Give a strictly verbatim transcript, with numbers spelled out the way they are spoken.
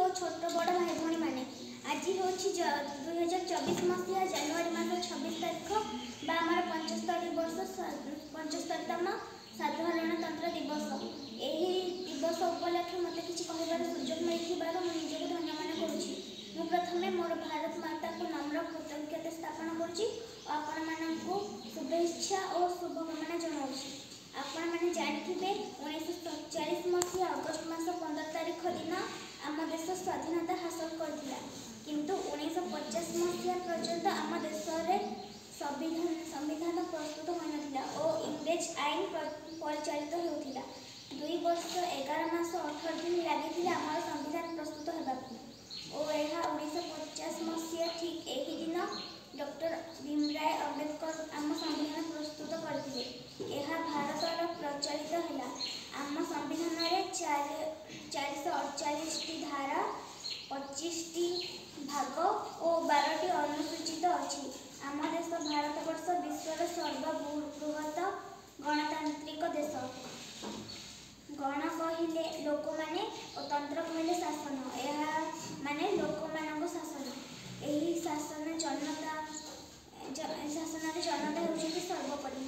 और छोट बड़ भाई भाई मैंने आज हूँ दुई हजार चौबीस मसीहा जनवरी मास छब्बीस तारीख आमर पंचस्तरी वर्ष पंचस्तरीतम साधारणतंत्र दिवस। यही दिवस उपलक्षे मत कि कहबार सुजोग मिलथिबार मु निजको धन्य मन करुछि। मु प्रथमे मोर भारत माता को नम्र कृतज्ञता स्थापन करुछि और आपण मानकु शुभेच्छा और शुभकामना जनाउछि। आपण माने जानिथिबे उन्नीस सैंतालीस मसीहा अगस्त मास पंद्रह तारीख दिन आम देश स्वाधीनता हासिल करथिला, किंतु उन्नीस पचास मसीहा पर्यंत आम देश में संविधान संविधान प्रस्तुत होइनथिला और इंग्रेज आईन परिचालित होउथिला। दुई वर्ष एगार मास अठारह दिन लागिथिला आम संविधान प्रस्तुत हेबाकु और यह उन्नीस पचास मसीहा ठीक यही दिन डॉक्टर भीमराव अम्बेडकर आम संविधान प्रस्तुत करथिले। यह भारत प्रचलित है। आम संविधान में चार चार सौ अड़चाश टी धारा पच्चीस टी भाग और बारह टी अनुसूचित अच्छी। आम देश भारतवर्ष विश्वर सर्वबृहत गणतांत्रिक देश। गण कहले लोक माने और तंत्र कहले शासन। यह माने लोक मान शासन। यही शासन जनता शासन जनता होती सर्वोपरि।